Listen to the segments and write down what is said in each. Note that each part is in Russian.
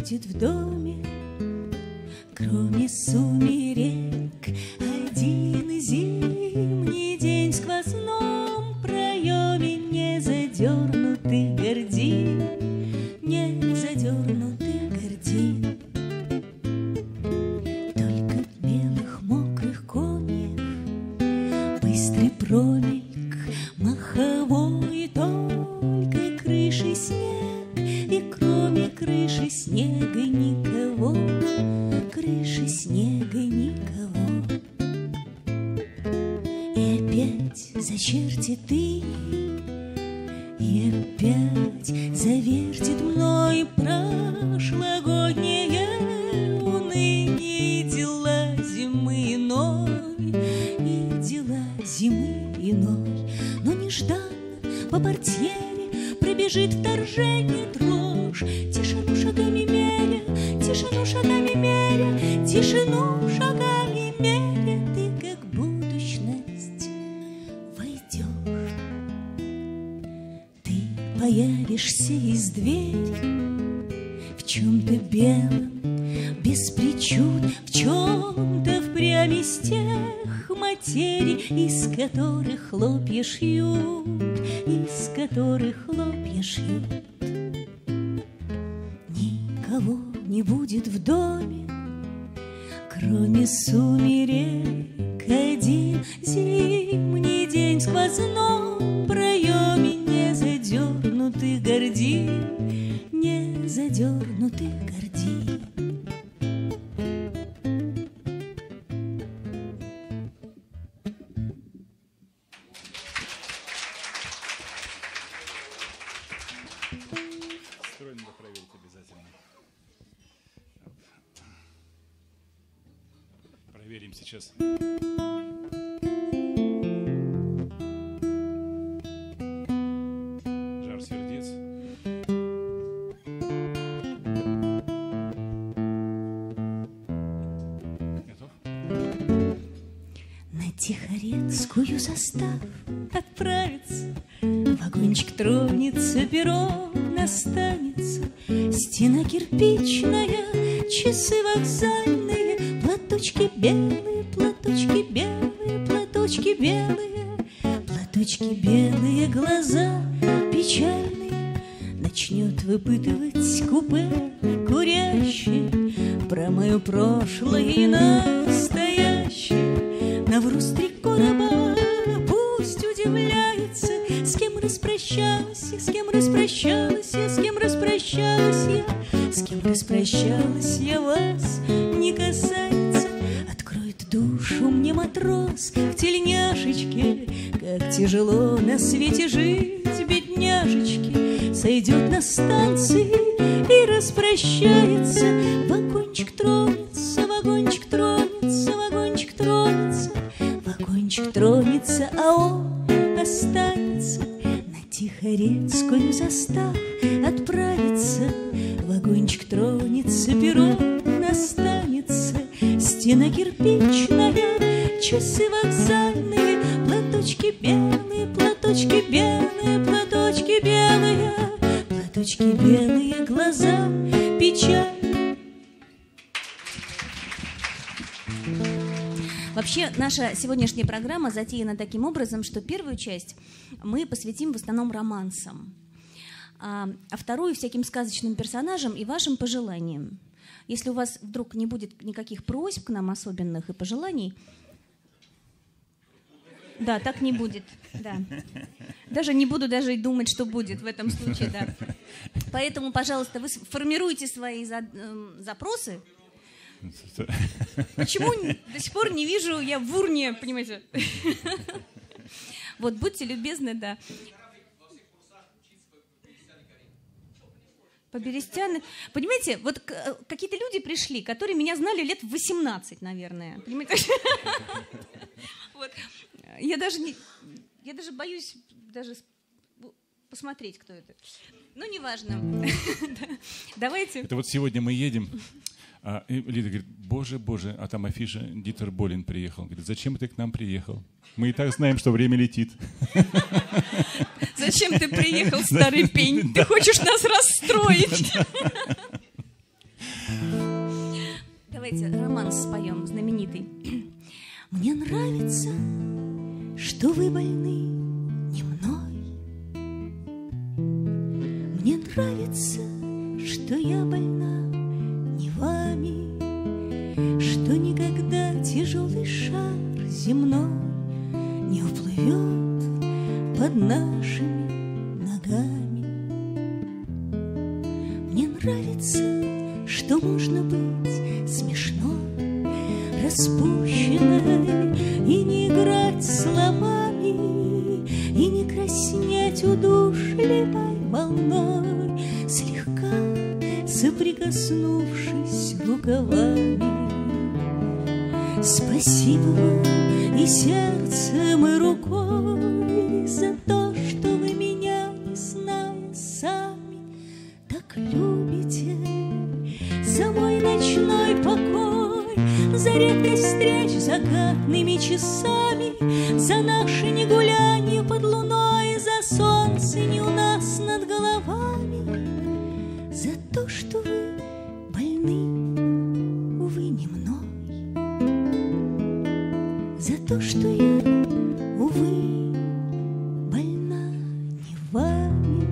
будет в доме, кроме сумерек, один зимний день в сквозном проеме, не задернутых гордин, не задернутых гордин. Только белых мокрых комьев, быстрый промельк маховой, только крыши снег, и кроме крыши снега никого, крыши снега никого. И опять зачертит ты, и опять завертит мной прошлогоднее уныние, дела зимы иной, и дела зимы иной. Но нежданно по портьере пробежит вторжение дрожь, тишину шагами меря, тишину шагами меря, тишину шагами меря, ты как будущность войдешь. Ты появишься из двери в чем-то белом, без причуд, в чем-то впрямь из тех материй, из которых хлопья шьют, из которых хлопья шьют. Никого не будет в доме, кроме сумерек, один зимний день в сквозном проеме, не задернутых гордин, не задернутых гордин. Строй надо проверить обязательно. Проверим сейчас. Жар сердец. Готов? На Тихорецкую застав отправится, вагончик тронется, перрон останется, стена кирпичная, часы вокзальные, платочки белые, платочки белые, платочки белые, платочки белые, глаза печальные. Начнет выпытывать купе курящий про мое прошлое и настоящее. Навру с 3 короба, пусть удивляется, с кем распрощалась я, с кем распрощалась я, с кем распрощалась я, с кем распрощалась я, вас не касается. Откроет душу мне матрос в тельняшечке, как тяжело на свете жить, бедняжечки. Сойдет на станции и распрощается, вагончик тронется, вагончик тронется, вагончик тронется, вагончик тронется, а он останется. На Тихорецкую застав отправится, вагончик тронется, перрон останется, стена кирпичная, часы вокзальные, платочки белые, платочки белые, платочки белые, платочки белые, глаза печаль. Вообще, наша сегодняшняя программа затеяна таким образом, что первую часть мы посвятим в основном романсам, а вторую всяким сказочным персонажам и вашим пожеланиям. Если у вас вдруг не будет никаких просьб к нам особенных и пожеланий, да, так не будет, да. Даже не буду даже думать, что будет в этом случае, да. Поэтому, пожалуйста, вы формируйте свои запросы. Почему до сих пор не вижу я в урне, понимаете? Вот, будьте любезны, да. По Берестяну. Понимаете, вот какие-то люди пришли, которые меня знали лет в 18, наверное. Понимаете? Вот. Я даже боюсь даже посмотреть, кто это. Ну, неважно. Давайте. Это вот сегодня мы едем. А Лида говорит: боже, боже, а там афиша, Дитер Болин приехал. Говорит: зачем ты к нам приехал? Мы и так знаем, что время летит. Зачем ты приехал, старый пень? Ты хочешь нас расстроить? что вы больны не мной. Мне нравится, что я больна не вами, что никогда тяжелый шар земной не уплывет под нашими ногами. Мне нравится, что можно быть смешной, распущенной, и не играть словами, и не краснеть удушливой волной, слегка соприкоснувшись рукавами. Спасибо вам и сердцем, и рукой за то, что вы меня, не зная сами, так любите, за мой ночной покой, за редкость встреч закатными часами, за наши негулянья под луной, за солнце не у нас над головами, за то, что вы больны, увы, не мной, за то, что я, увы, больна не вами.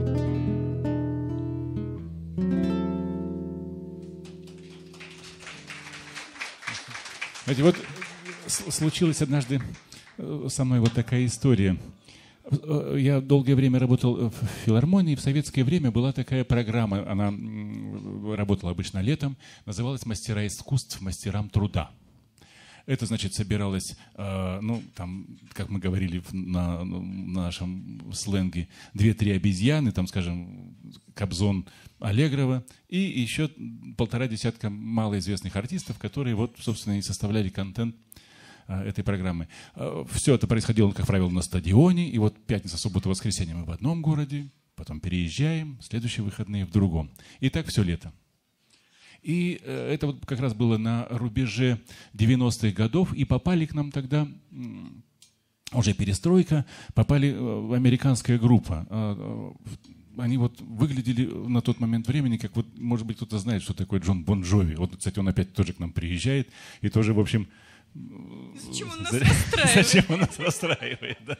Знаете, вот случилась однажды со мной вот такая история. Я долгое время работал в филармонии. В советское время была такая программа, она работала обычно летом, называлась «Мастера искусств мастерам труда». Это, значит, собиралось, ну, там, как мы говорили на нашем сленге, 2-3 обезьяны, там, скажем, Кобзон, Аллегрова, и еще 1,5 десятка малоизвестных артистов, которые, вот, собственно, и составляли контент этой программы. Все это происходило, как правило, на стадионе, и вот пятница, суббота, воскресенье мы в одном городе, потом переезжаем, следующие выходные в другом. И так все лето. И это вот как раз было на рубеже 90-х годов, и попали к нам тогда, уже перестройка, попали в американская группа. Они вот выглядели на тот момент времени, как вот, может быть, кто-то знает, что такое Джон Бон Джови. Вот, кстати, он опять тоже к нам приезжает, и тоже, в общем... Зачем он нас расстраивает? Зачем он нас расстраивает, да.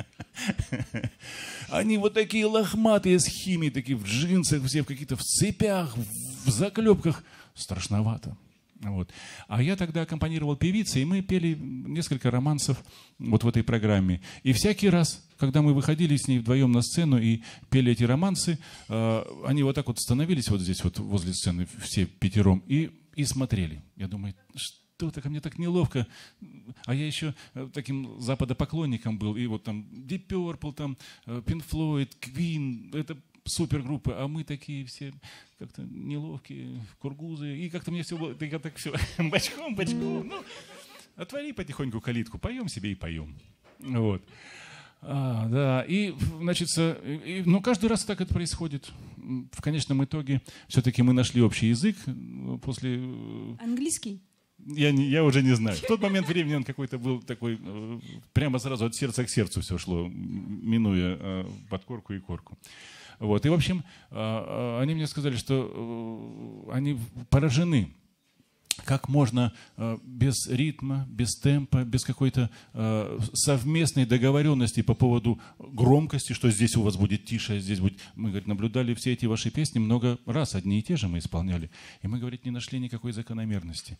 Они вот такие лохматые с химией, такие в джинсах, все в каких-то в цепях, в заклепках. Страшновато. Вот. А я тогда аккомпанировал певице, и мы пели несколько романсов вот в этой программе. И всякий раз, когда мы выходили с ней вдвоем на сцену и пели эти романсы, они вот так вот становились вот здесь вот возле сцены, все пятером, и смотрели. Я думаю, что-то ко мне так неловко. А я еще таким западопоклонником был. И вот там Deep Purple, там Pink Floyd, Queen, это супергруппы, а мы такие все как-то неловкие, кургузы. И как-то мне все было, я так все бочком, ну, отвори потихоньку калитку, поем себе и поем. Вот. Да, и, значит, ну, каждый раз так это происходит. В конечном итоге все-таки мы нашли общий язык после... Английский? Я уже не знаю. В тот момент времени он какой-то был такой, прямо сразу от сердца к сердцу все шло, минуя подкорку и корку. Вот. И, в общем, они мне сказали, что они поражены, как можно без ритма, без темпа, без какой-то совместной договоренности по поводу громкости, что здесь у вас будет тише, здесь будет... Мы, говорит, наблюдали все эти ваши песни много раз, одни и те же мы исполняли. И мы, говорит, не нашли никакой закономерности.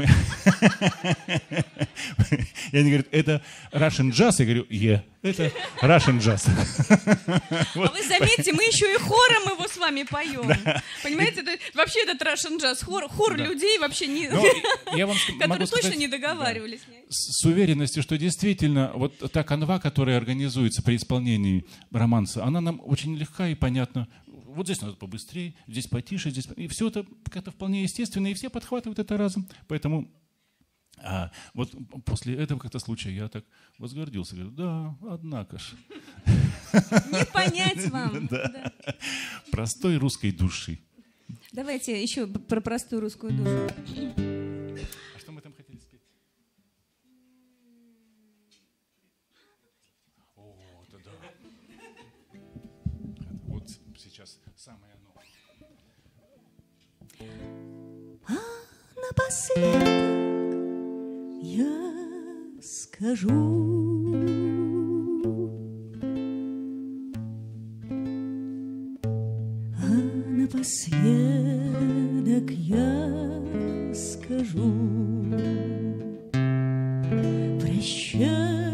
И они говорят, это Russian jazz? Я говорю, это Russian jazz. А вы заметьте, мы еще и хором его с вами поем. Понимаете, вообще этот Russian jazz, хор людей вообще не... которые точно не договаривались. С уверенностью, что действительно вот та канва, которая организуется при исполнении романса, она нам очень легка и понятна. Вот здесь надо побыстрее, здесь потише, здесь... И все это как-то вполне естественно, и все подхватывают это разом. Поэтому вот после этого как-то случая я так возгордился. Говорю, да, однако ж. Не понять вам. Да. Простой русской души. Давайте еще про простую русскую душу. А что мы там хотели спеть? О, да. Вот сейчас самое оно. А напоследок я скажу, Напоследок я скажу: прощай,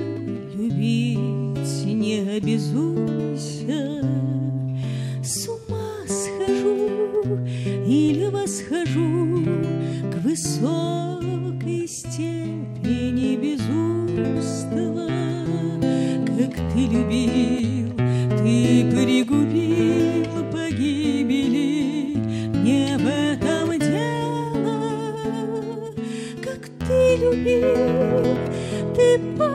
любить не обязуйся. С ума схожу или восхожу к высокой степени безумства. Как ты любил, ты пригубил погибели, не в этом дело. Как ты любил, ты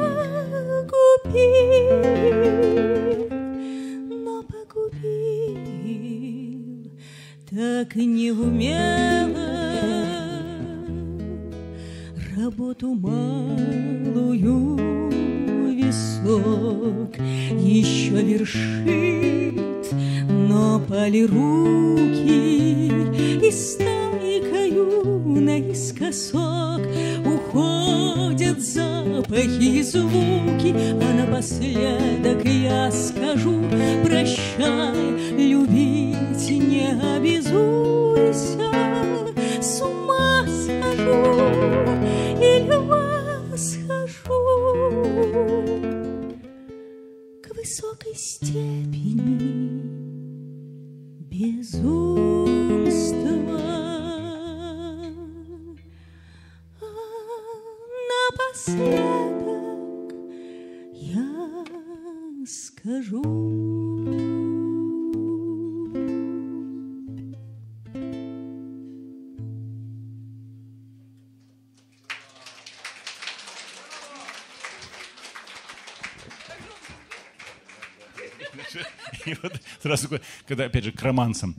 погубил, но погубил так неумело. Работу малую висок еще вершит, но пали руки, и стайкою наискосок уходят запахи и звуки. А напоследок я скажу: прощай, любить не обязуйся. С ума схожу или восхожу к высокой степени безумства. Напоследок я скажу. И вот сразу, когда, опять же, к романсам.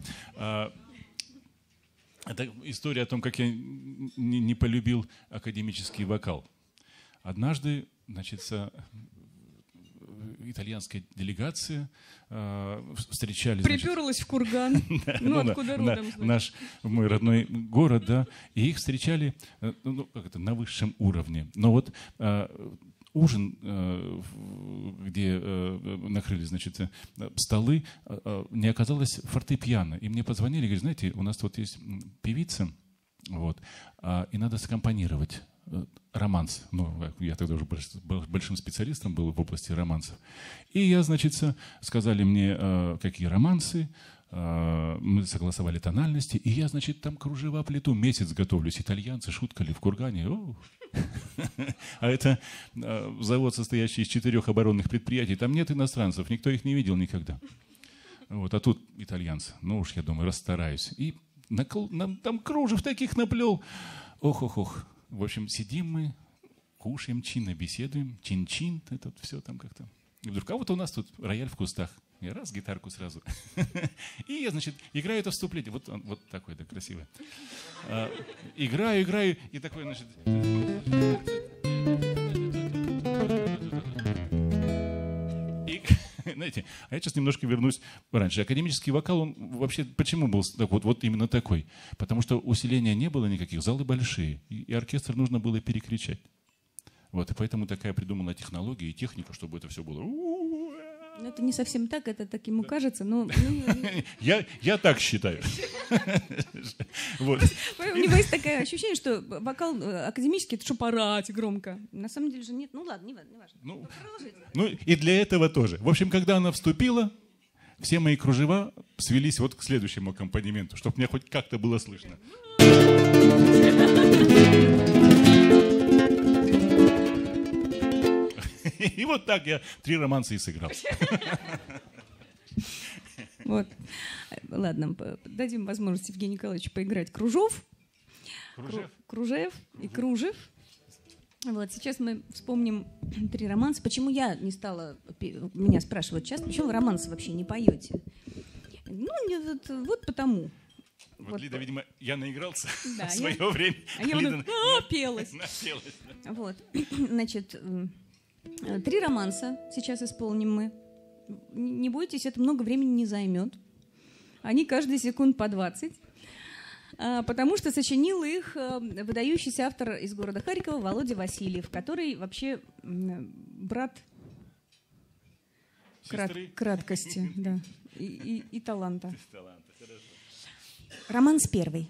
Это история о том, как я не полюбил академический вокал. Однажды, значит, итальянская делегация встречались... Приперлась в Курган. Ну, откуда родом, значит. Мой родной город, да. И их встречали на высшем уровне. Но вот... ужин, где накрыли, значит, столы, не оказалось фортепиано. И мне позвонили, говорят: знаете, у нас вот есть певица, вот, и надо саккомпанировать романс. Ну, я тогда уже большим специалистом был в области романсов. И я, значит, сказали мне, какие романсы, мы согласовали тональности, и я, значит, там кружева плету, месяц готовлюсь. Итальянцы шуткали в Кургане. А это завод, состоящий из 4 оборонных предприятий. Там нет иностранцев, никто их не видел никогда. Вот, а тут итальянцы. Ну уж, я думаю, расстараюсь. И там кружев таких наплел. Ох-ох-ох. В общем, сидим мы, кушаем, чинно беседуем. Чин-чин, это все там как-то. И вдруг, а вот у нас тут рояль в кустах. Я раз, гитарку сразу. И я, значит, играю это вступление. Вот такое, да, красивое. Играю, и такое, значит... И, знаете, а я сейчас немножко вернусь раньше. Академический вокал, он вообще почему был вот именно такой? Потому что усиления не было никаких, залы большие, и оркестр нужно было перекричать. Вот, и поэтому такая придумана технология и техника, чтобы это все было... Это не совсем так, это так ему кажется, но... Я так считаю. Вот. У него есть такое ощущение, что вокал академический — это чтобы орать громко. На самом деле же нет. Ну ладно, не важно. Ну и для этого тоже. В общем, когда она вступила, все мои кружева свелись вот к следующему аккомпанементу, чтобы мне хоть как-то было слышно. И вот так я 3 романса и сыграл. Вот. Ладно, дадим возможность Евгению Николаевичу поиграть Кружев и Кружев. Вот, сейчас мы вспомним 3 романса. Почему я не стала... Меня спрашивают часто, почему вы романсы вообще не поете? Ну, вот потому. Вот Лида, видимо, я наигрался да, в свое время. А я напелась. Вот, значит... 3 романса сейчас исполним мы. Не бойтесь, это много времени не займет. Они каждый секунд по 20. Потому что сочинил их выдающийся автор из города Харькова Володя Васильев, который вообще брат краткости, да, и таланта. Романс первый.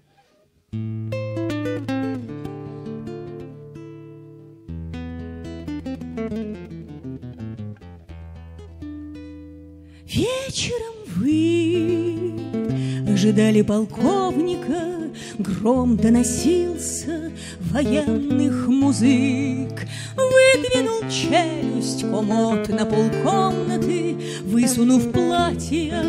Вечером вы ожидали полковника, гром доносился военных музык. Выдвинул челюсть комод на полкомнаты, высунув платье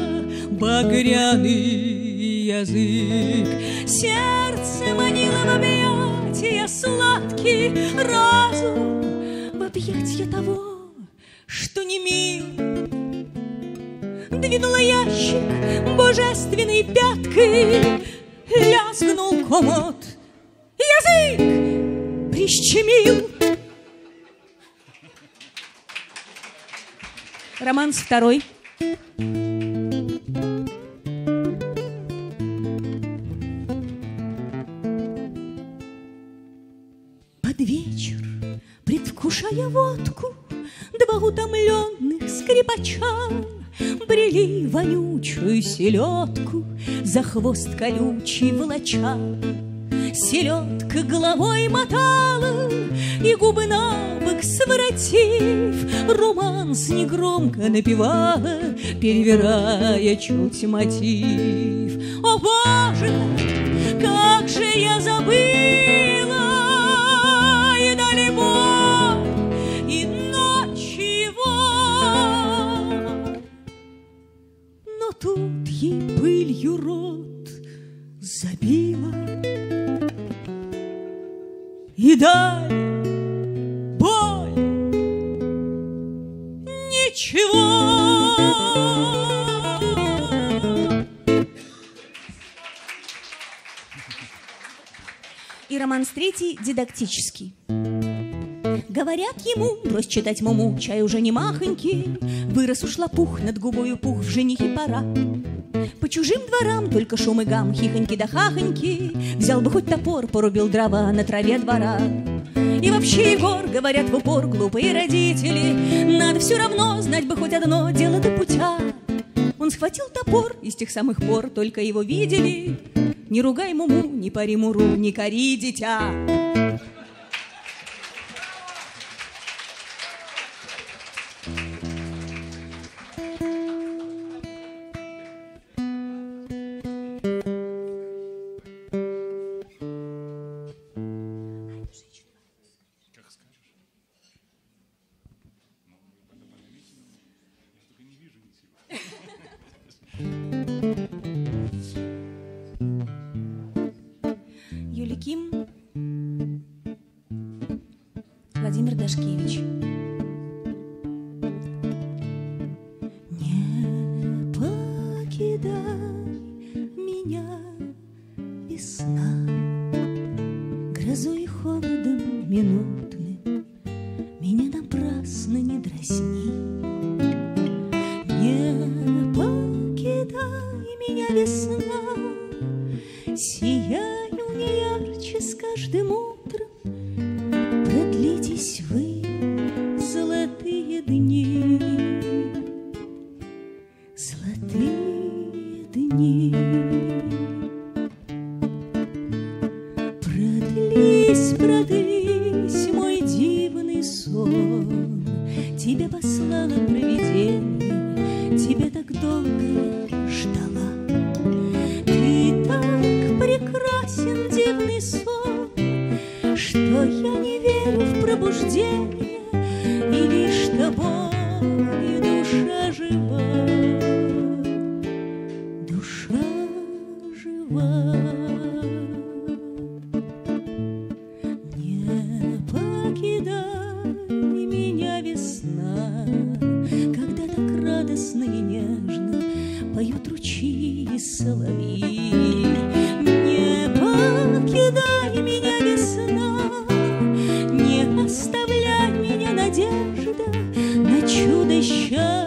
багряный язык. Сердце манило в объятия сладкий разум, в объятья того, что не мил. Двинула ящик божественной пяткой, лязгнул комод, язык прищемил. Романс второй. Под вечер, предвкушая водку, два утомленных скрипача брели вонючую селедку, за хвост колючий волоча. Селедка головой мотала и губы набок своротив, романс негромко напевала, перевирая чуть мотив. О, Боже, как же я забыла и на любовь, и ночего. Но тут ей пылью рот забила, и даль, боль, ничего. И романс третий дидактический. Говорят ему, брось читать Муму, чай уже не махонький, вырос уж лопух, над губою пух, в женихе пора. По чужим дворам только шум и гам, хихоньки да хахоньки, взял бы хоть топор, порубил дрова на траве двора. И вообще, Егор, говорят в упор глупые родители, надо все равно знать бы хоть одно дело до путя. Он схватил топор, и с тех самых пор только его видели. Не ругай Муму, не пари Муру, не кори дитя. Юликим Владимир Дашкевич. Не покидай меня, весна, грозой и холодом минутным, меня напрасно не дразни. Не покидай меня, весна, сияю не ярче с каждым утром, продлитесь вы, золотые дни, золотые дни. Продлись, продлись, мой дивный сон, тебя послало провидение, тебя так долго я ждала. Ты так прекрасен, дивный сон, что я не верю в пробуждение, и лишь тобой душа жива, душа жива. Не покидай меня, весна, когда так радостно и нежно поют ручьи и соловьи. Не покидай меня, весна, не оставляй меня, надежда на чудо счастья.